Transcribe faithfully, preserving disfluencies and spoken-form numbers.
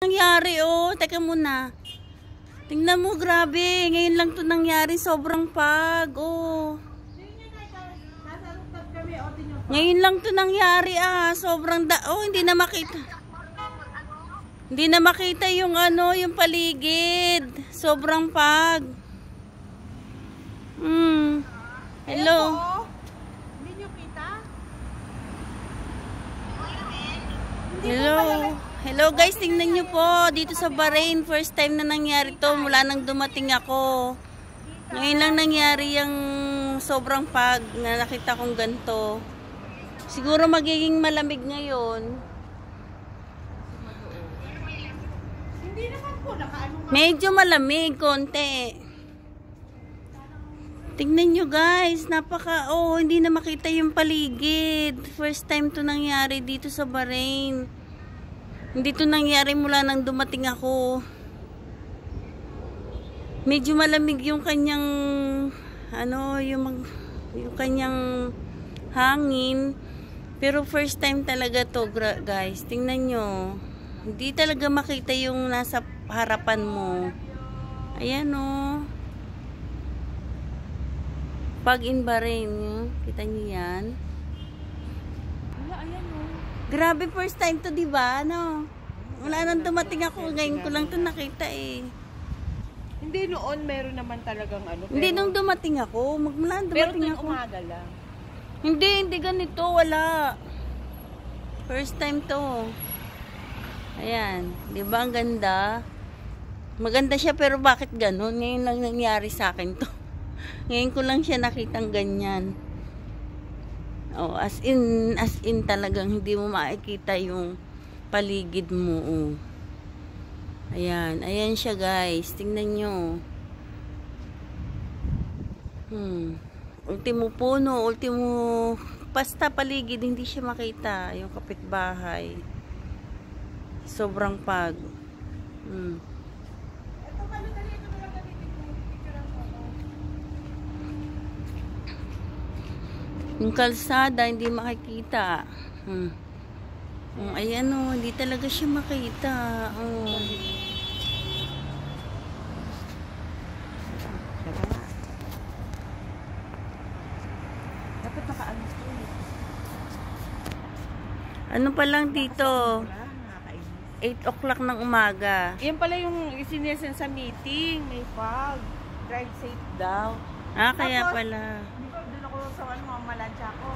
Nangyari oh, teka muna. Tingnan mo, grabe. Ngayon lang to nangyari, sobrang pag. Oh. Ngayon lang to nangyari ah, sobrang da oh, hindi na makita. Hindi na makita yung ano, yung paligid. Sobrang pag. Hmm. Hello. Hindi nyo kita? Hello. Hello guys, tingnan nyo po. Dito sa Bahrain, first time na nangyari to mula nang dumating ako. Ngayon lang nangyari yung sobrang pag na nakita kong ganito. Siguro magiging malamig ngayon. Hindi naman po, nakaano nga. Medyo malamig, konti. Tingnan nyo guys, napaka, oh, hindi na makita yung paligid. First time to nangyari dito sa Bahrain. Hindi to nangyari mula nang dumating ako. Medyo malamig yung kanyang, ano, yung, yung kanyang hangin. Pero first time talaga to guys. Tingnan nyo. Hindi talaga makita yung nasa harapan mo. Ayan o. Oh. Pag in Bahrain. Kita nyo yan. Wala, ayan o. Oh. Grabe first time to, diba? Ano? Wala nang dumating ako. Ngayon ko lang to nakita eh. Hindi noon, meron naman talagang ano. Hindi nung dumating ako. Magmula nung dumating pero ako. Pero umaga lang. Hindi, hindi ganito. Wala. First time to. Ayan. Diba ang ganda? Maganda siya pero bakit ganun? Ngayon lang nangyari sa akin to. Ngayon ko lang siya nakitang ganyan. Oh, as in, as in talagang hindi mo makikita yung paligid mo. Oh. Ayan. Ayan siya guys. Tingnan nyo. Hmm. Ultimo puno, ultimo basta paligid, hindi siya makita yung kapitbahay. Sobrang pag. Hmm. Yung kalsada, hindi makikita. Hmm. Oh, ayan o, hindi talaga siya makita. Oh. Dapat nakaano ko eh. Ano pa lang dito? eight o'clock ng umaga. Yan pala yung isinesen sa meeting. May fog. Drive safe daw. Ah, kaya Tapos, pala. Dito, doon ako sa ano, mamalansya ko.